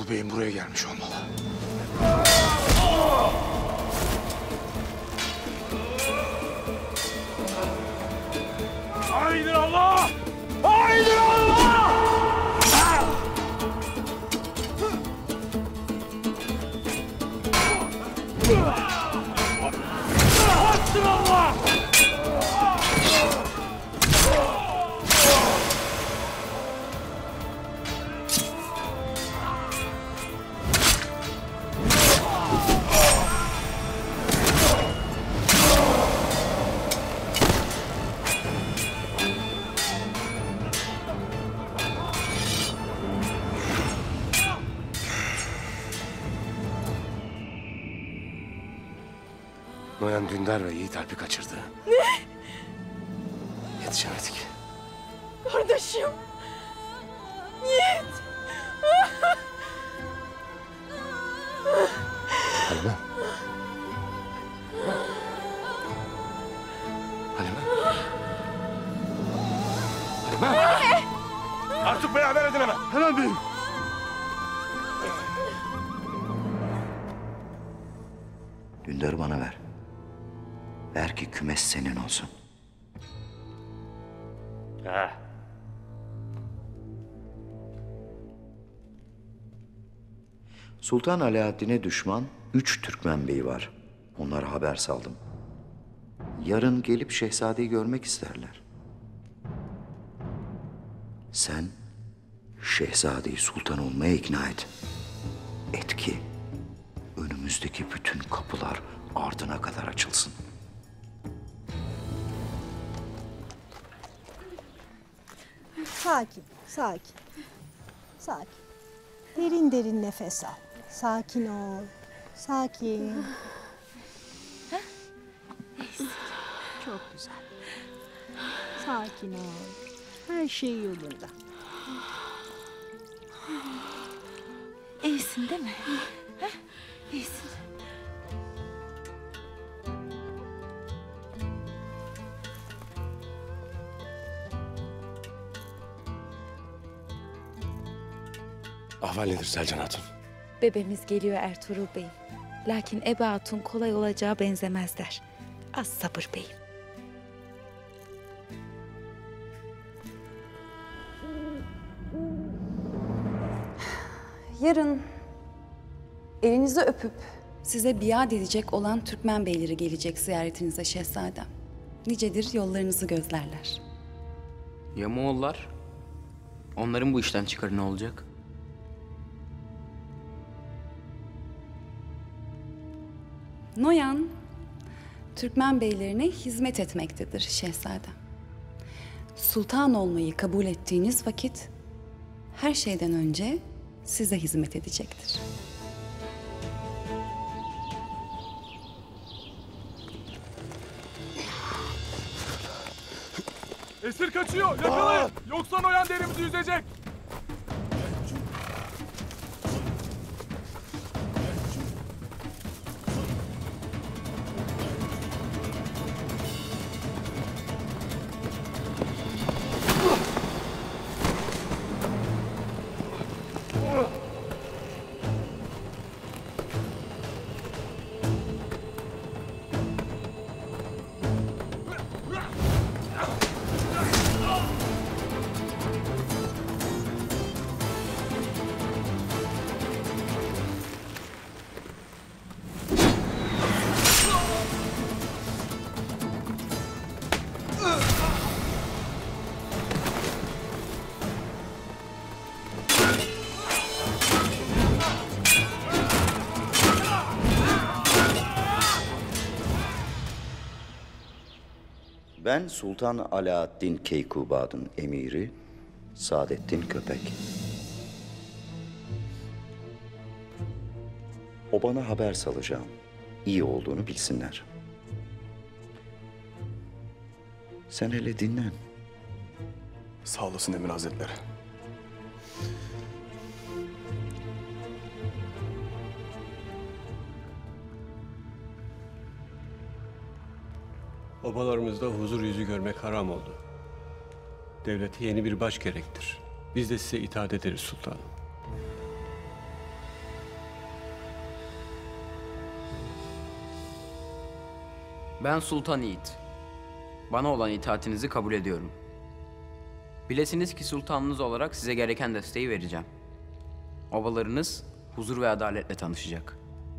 Ertuğrul Bey'in buraya gelmiş olmalı. Haydi Allah! Haydi Allah! Hakkın Allah! Noyan Dündar ve Yiğit Alp'i kaçırdı. Ne? Yetişemedik. Kardeşim. Yiğit. Halime. Halime. Halime. Artık beni haber edin hemen. Hemen beyim. Dündar'ı bana ver. Ver ki kümes senin olsun. Sultan Alaaddin'e düşman 3 Türkmen beyi var. Onlara haber saldım. Yarın gelip şehzadeyi görmek isterler. Sen şehzadeyi sultan olmaya ikna et. Et ki önümüzdeki bütün kapılar ardına kadar açılsın. Sakin, sakin. Sakin. Derin derin nefes al. Sakin ol. Sakin. Çok güzel. Sakin ol. Her şey yolunda. İyisin değil mi? Ha? İyisin. Ahval nedir Selcan Hatun? Bebemiz geliyor Ertuğrul Bey'im. Lakin Ebe Hatun kolay olacağı benzemez der. Az sabır beyim. Yarın elinizi öpüp Size biat edecek olan Türkmen beyleri gelecek ziyaretinize şehzadem. Nicedir yollarınızı gözlerler. Ya Moğollar? Onların bu işten çıkarı ne olacak? Noyan, Türkmen beylerine hizmet etmektedir şehzadem. Sultan olmayı kabul ettiğiniz vakit her şeyden önce size hizmet edecektir. Esir kaçıyor. Yakalayın. Yoksa Noyan derimizi yüzecek. Ben Sultan Alaaddin Keykubad'ın emiri Saadettin Köpek. O bana haber salacağım. İyi olduğunu bilsinler. Sen hele dinlen. Sağ olasın Emir Hazretleri. Obalarımızda huzur yüzü görmek haram oldu. Devlete yeni bir baş gerektir. Biz de size itaat ederiz sultanım. Ben Sultan Yiğit. Bana olan itaatinizi kabul ediyorum. Bilesiniz ki sultanınız olarak size gereken desteği vereceğim. Ovalarınız huzur ve adaletle tanışacak.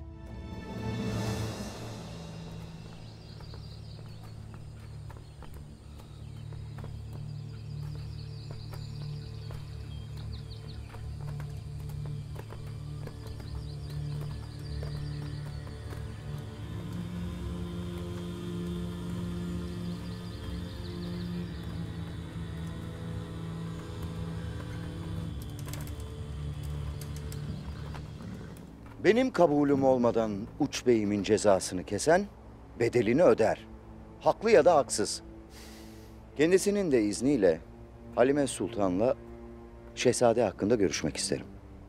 Benim kabulüm olmadan uç beyimin cezasını kesen bedelini öder. Haklı ya da haksız. Kendisinin de izniyle Halime Sultan'la şehzade hakkında görüşmek isterim.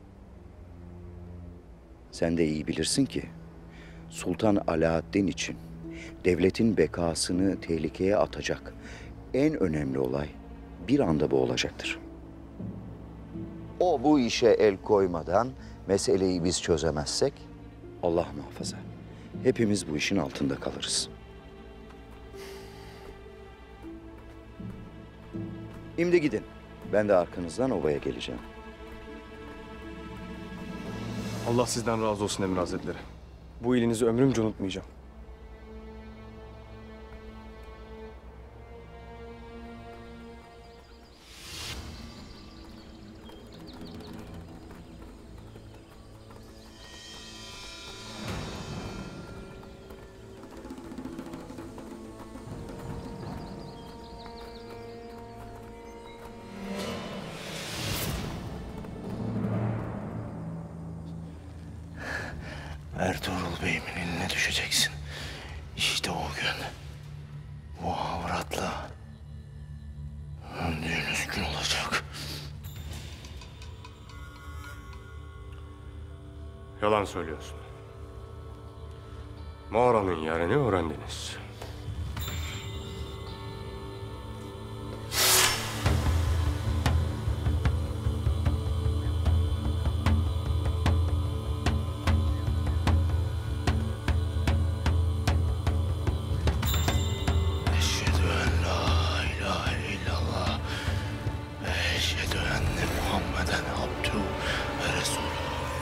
Sen de iyi bilirsin ki Sultan Alaaddin için devletin bekasını tehlikeye atacak en önemli olay bir anda bu olacaktır. O bu işe el koymadan meseleyi biz çözemezsek Allah muhafaza hepimiz bu işin altında kalırız. Şimdi gidin. Ben de arkanızdan ovaya geleceğim. Allah sizden razı olsun Emir Hazretleri. Bu iyiliğinizi ömrümce unutmayacağım. Ertuğrul Bey'imin eline düşeceksin. İşte o gün bu avratla öldüğünüz gün olacak. Yalan söylüyorsun. Mağaranın yerini öğrendiniz. Eşhedü en la ilahe illallah ve eşhedü enne Muhammeden abdühü ve resulü.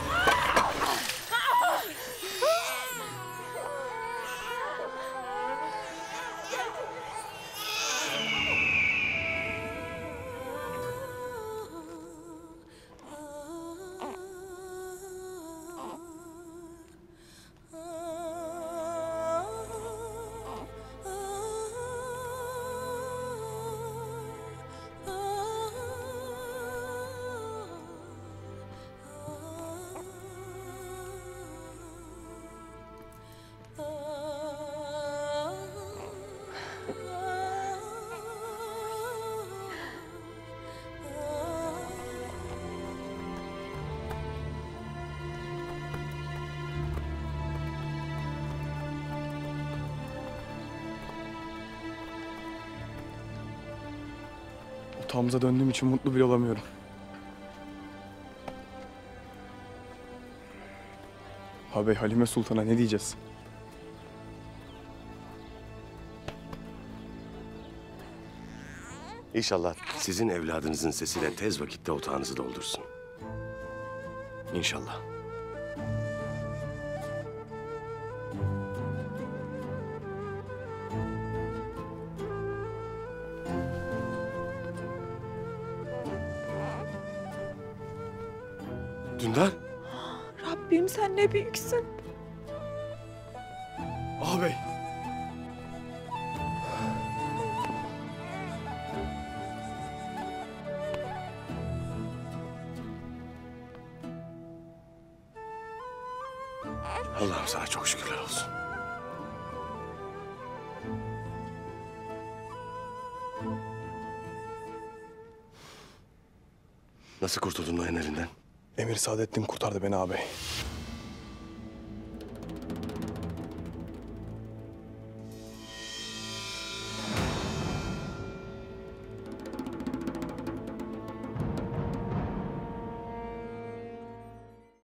Otağımıza döndüğüm için mutlu bile olamıyorum. Ağabey Halime Sultan'a ne diyeceğiz? İnşallah sizin evladınızın sesiyle tez vakitte otağınızı doldursun. İnşallah. Dündar. Rabbim sen ne büyüksün. Ağabey. Allah'ım sana çok şükürler olsun. Nasıl kurtuldun Noyan elinden? Emir Saadettin kurtardı beni ağabey.